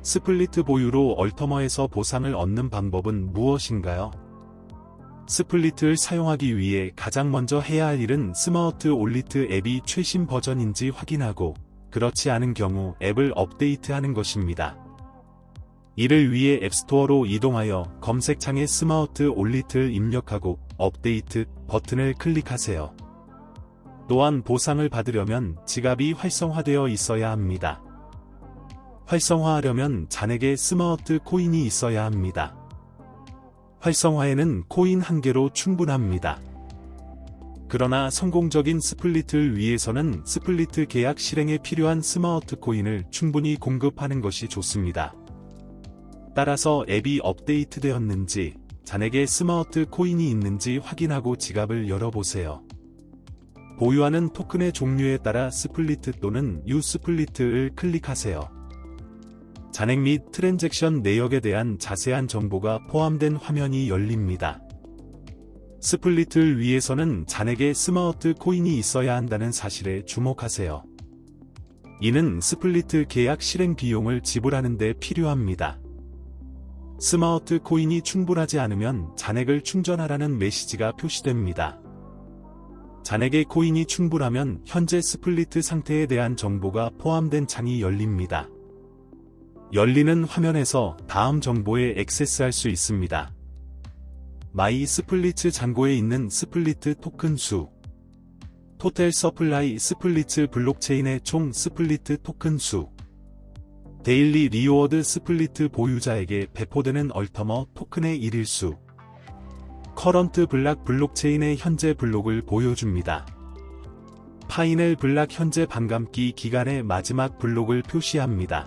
스플리트 보유로 얼터머에서 보상을 얻는 방법은 무엇인가요? 스플리트를 사용하기 위해 가장 먼저 해야 할 일은 스마트 올리트 앱이 최신 버전인지 확인하고, 그렇지 않은 경우 앱을 업데이트하는 것입니다. 이를 위해 앱스토어로 이동하여 검색창에 스마트 올리트를 입력하고 업데이트 버튼을 클릭하세요. 또한 보상을 받으려면 지갑이 활성화되어 있어야 합니다. 활성화하려면 잔액에 스마트 코인이 있어야 합니다. 활성화에는 코인 1개로 충분합니다. 그러나 성공적인 스플리트를 위해서는 스플리트 계약 실행에 필요한 스마트 코인을 충분히 공급하는 것이 좋습니다. 따라서 앱이 업데이트되었는지, 잔액에 스마트 코인이 있는지 확인하고 지갑을 열어보세요. 보유하는 토큰의 종류에 따라 스플리트 또는 U 스플리트를 클릭하세요. 잔액 및 트랜잭션 내역에 대한 자세한 정보가 포함된 화면이 열립니다. 스플리트를 위해서는 잔액에 스마트 코인이 있어야 한다는 사실에 주목하세요. 이는 스플리트 계약 실행 비용을 지불하는 데 필요합니다. 스마트 코인이 충분하지 않으면 잔액을 충전하라는 메시지가 표시됩니다. 잔액의 코인이 충분하면 현재 스플리트 상태에 대한 정보가 포함된 창이 열립니다. 열리는 화면에서 다음 정보에 액세스할 수 있습니다. 마이 스플리트 잔고에 있는 스플리트 토큰 수, 토탈 서플라이 스플리트 블록체인의 총 스플리트 토큰 수, 데일리 리워드 스플리트 보유자에게 배포되는 얼터머 토큰의 일일수, 커런트 블락 블록체인의 현재 블록을 보여줍니다. 파이넬 블락 현재 반감기 기간의 마지막 블록을 표시합니다.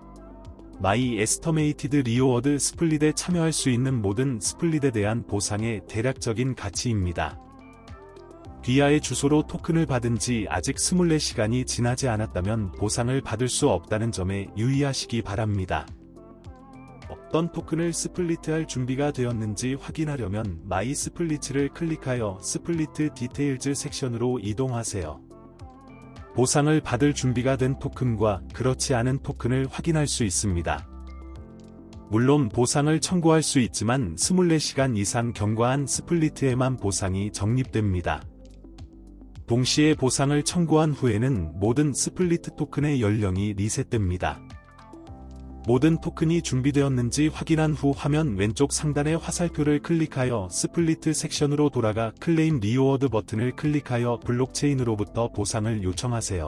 마이 에스터메이티드 리워드 스플릿에 참여할 수 있는 모든 스플릿에 대한 보상의 대략적인 가치입니다. 귀하의 주소로 토큰을 받은 지 아직 24시간이 지나지 않았다면 보상을 받을 수 없다는 점에 유의하시기 바랍니다. 어떤 토큰을 스플리트할 준비가 되었는지 확인하려면 마이 스플리트를 클릭하여 스플리트 디테일즈 섹션으로 이동하세요. 보상을 받을 준비가 된 토큰과 그렇지 않은 토큰을 확인할 수 있습니다. 물론 보상을 청구할 수 있지만 24시간 이상 경과한 스플리트에만 보상이 적립됩니다. 동시에 보상을 청구한 후에는 모든 스플리트 토큰의 연령이 리셋됩니다. 모든 토큰이 준비되었는지 확인한 후 화면 왼쪽 상단의 화살표를 클릭하여 스플리트 섹션으로 돌아가 클레임 리워드 버튼을 클릭하여 블록체인으로부터 보상을 요청하세요.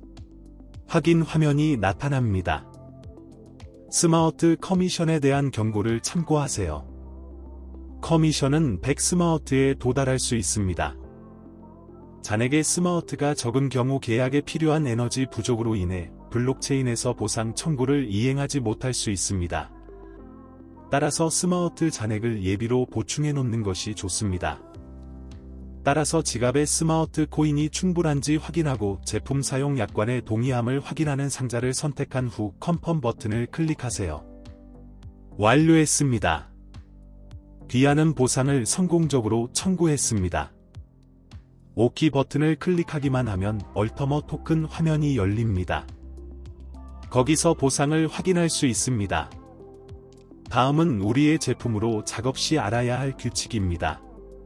확인 화면이 나타납니다. 스마트 커미션에 대한 경고를 참고하세요. 커미션은 100 스마트에 도달할 수 있습니다. 잔액의 스마트가 적은 경우 계약에 필요한 에너지 부족으로 인해 블록체인에서 보상 청구를 이행하지 못할 수 있습니다. 따라서 스마트 잔액을 예비로 보충해 놓는 것이 좋습니다. 따라서 지갑에 스마트 코인이 충분한지 확인하고 제품 사용 약관의 동의함을 확인하는 상자를 선택한 후 컨펌 버튼을 클릭하세요. 완료했습니다. 귀하는 보상을 성공적으로 청구했습니다. OK 버튼을 클릭하기만 하면 얼터머 토큰 화면이 열립니다. 거기서 보상을 확인할 수 있습니다. 다음은 우리의 제품으로 작업 시 알아야 할 규칙입니다.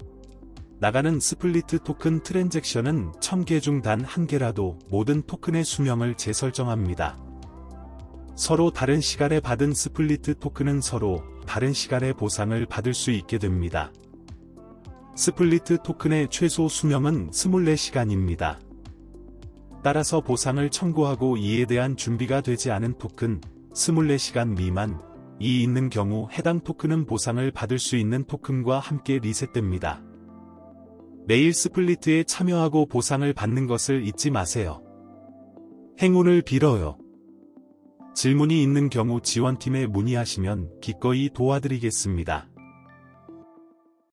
나가는 스플리트 토큰 트랜잭션은 1000개 중 단 1개라도 모든 토큰의 수명을 재설정합니다. 서로 다른 시간에 받은 스플리트 토큰은 서로 다른 시간에 보상을 받을 수 있게 됩니다. 스플리트 토큰의 최소 수명은 24시간입니다. 따라서 보상을 청구하고 이에 대한 준비가 되지 않은 토큰, 24시간 미만이 있는 경우 해당 토큰은 보상을 받을 수 있는 토큰과 함께 리셋됩니다. 매일 스플리트에 참여하고 보상을 받는 것을 잊지 마세요. 행운을 빌어요. 질문이 있는 경우 지원팀에 문의하시면 기꺼이 도와드리겠습니다.